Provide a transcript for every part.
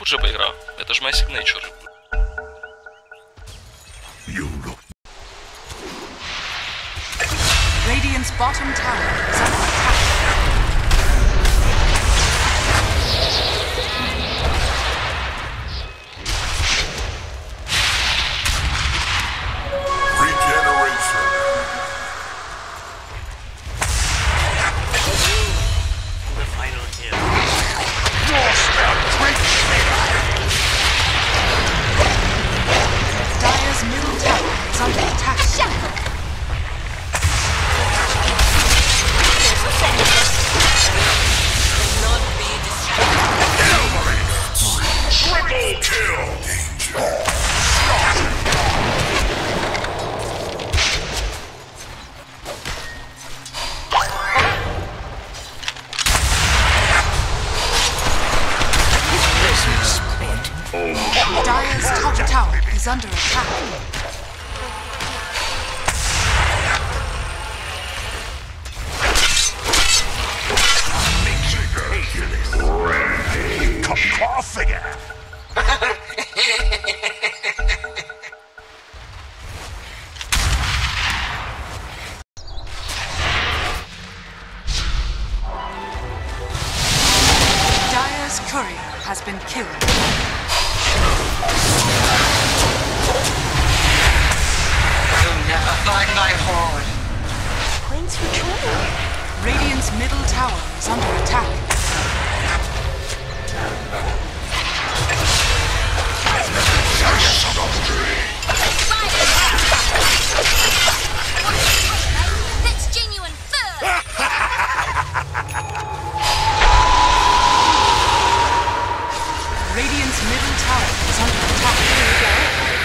тут же поиграл. Это же my signature. Radiant's bottom tower is under attack. Regeneration. The final kill. Dire's middle tower is under attack. Not be distracted. Triple kill. Danger. Dire's top tower is under attack. Dire's courier has been killed. You'll never find my horde. Queen's retreating. Radiant's middle tower is under attack. That's genuine fur. Radiant's middle tower is under attack.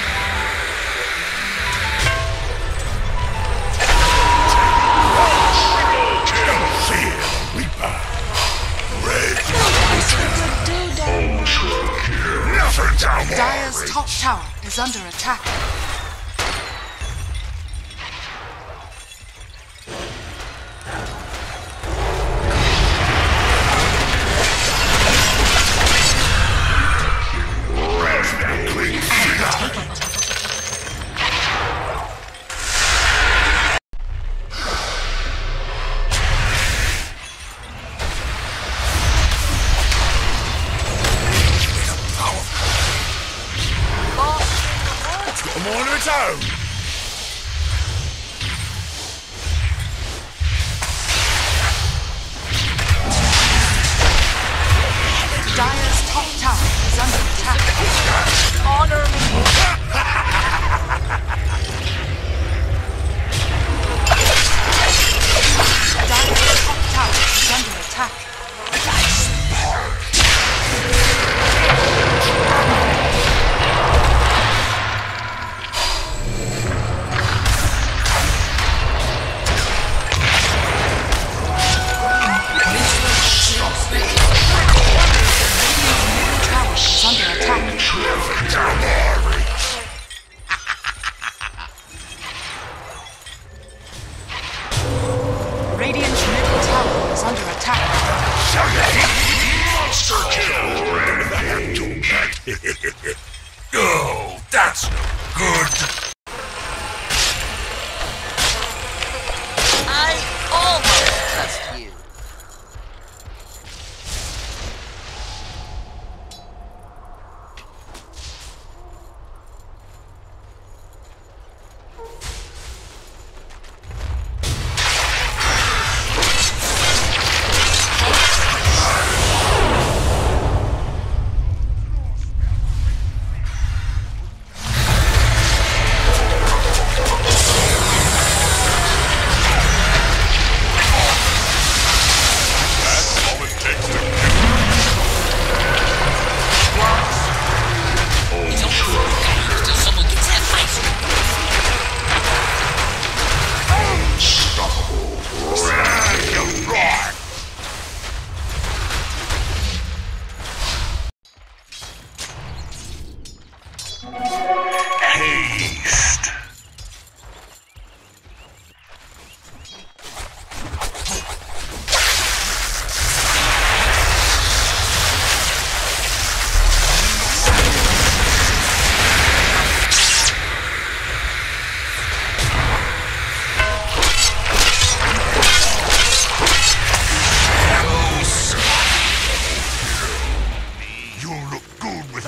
Dire's top tower is under attack. Come on its own. Dire's top tower is under attack. Honor me. Dire's top tower is under attack. Radiant's middle tower is under attack. Monster kill. Oh, that's no good. I almost trust you.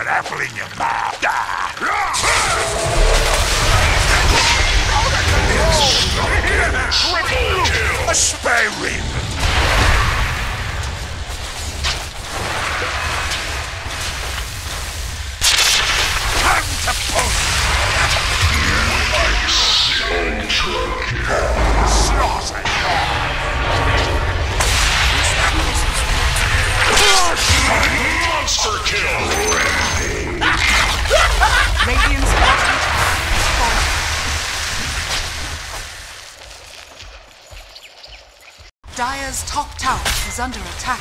an apple in your mouth. Triple kill! A sparing! Time to push! Slaughter! Monster kill! Radiant's bottom tower is falling. Dire's top tower is under attack.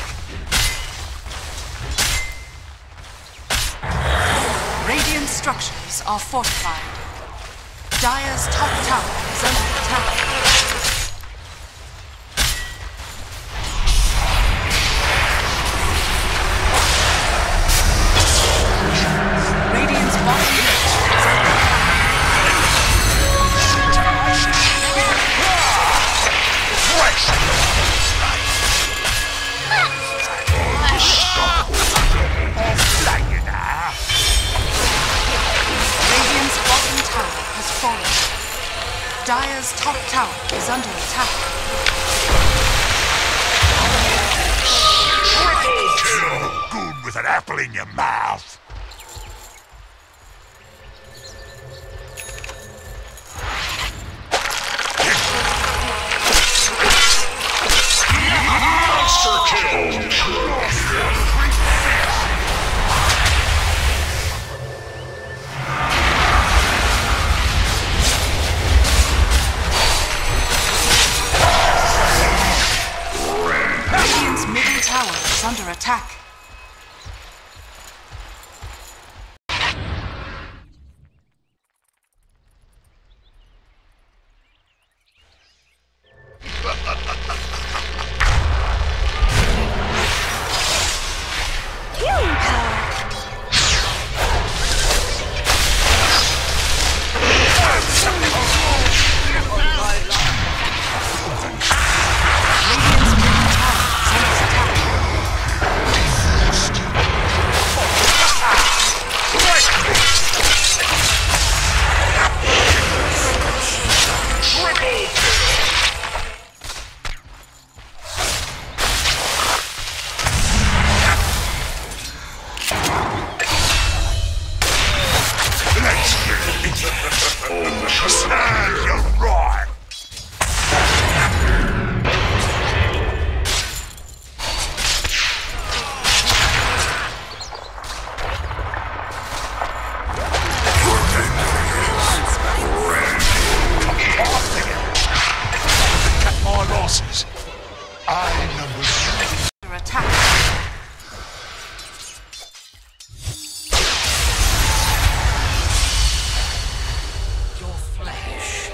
Radiant structures are fortified. Dire's top tower is under attack. Radiant's bottom tower is under Radiant's bottom tower has fallen. Dire's top tower is under attack. Triple kill! Good with an apple in your mouth. Monster kill! Radiant's middle tower is under attack. Healing power. Radiant's middle tower is under attack. Stand your right! Cut my losses. I number 3. Under attack. Your flesh.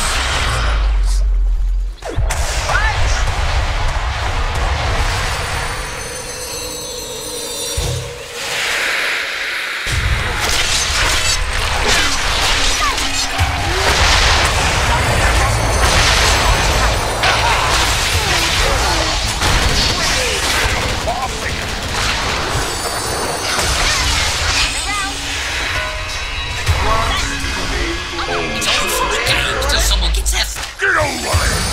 Get over it!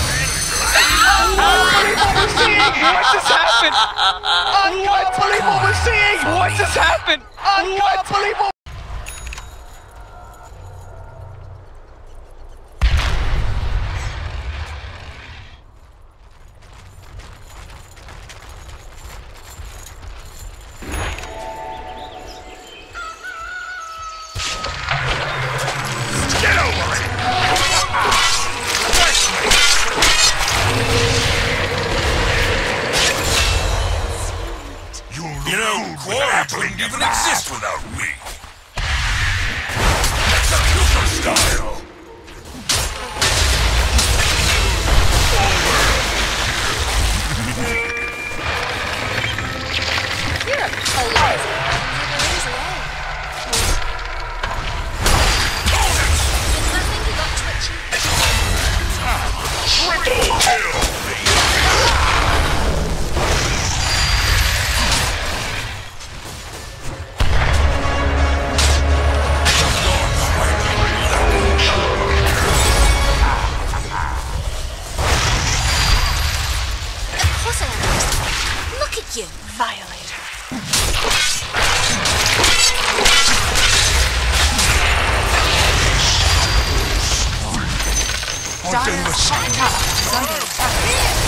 What just happened? Unbelievable seeing! What just happened? Unbelievable! Get over it! You know, Quarry wouldn't even exist without me. Execution style. You're a polite. I think you got twitchy. Triple kill. in the Dire's sun. top tower is under attack.